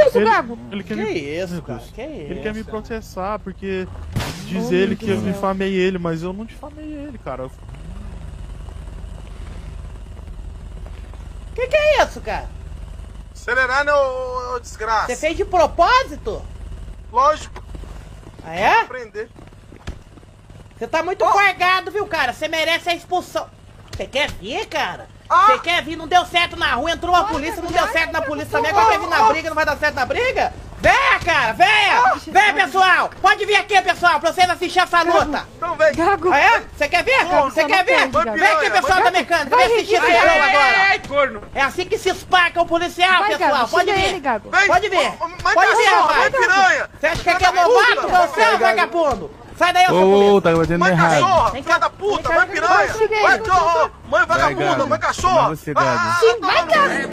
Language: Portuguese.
isso, Gago? Ele quer Que me... isso, cara? Que Ele isso? quer me processar porque diz ele que eu difamei ele, mas eu não difamei ele, cara. Que é isso, cara? Acelerar, né, ô desgraça? Você fez de propósito? Lógico. Ah, é? Aprender. Você tá muito cargado, viu, cara? Você merece a expulsão. Você quer vir, cara? Ah! Você quer vir? Não deu certo na rua, entrou a polícia, não deu certo na polícia também. Agora quer vir na briga, não vai dar certo na briga? Venha, cara, venha! Venha, pessoal! Pode vir aqui, pessoal, pra vocês assistirem essa luta. Então vem. Gago. Ah, é? Você quer ver? Você quer ver? Vai, Vem aqui, pessoal da mecânica, vem assistir esse show agora. Ai, corno. É assim que se esparca o policial, Vai, pessoal. Gago, Pode xinga vir. ele, Gago. Vem. Pode vir. Mãe Pode vir, cachorro, rapaz. mãe piranha. Você acha que aqui é novato, você, vagabundo? Sai daí, ô seu polícia. Tá batendo Mãe errado. cachorra, Vem filha cá. da puta, Vem cá, mãe piranha. xinga ele. Vai, cachorro. Mãe vagabunda, Gago. mãe cachorra. Vai você, Gago. Vai, Gago.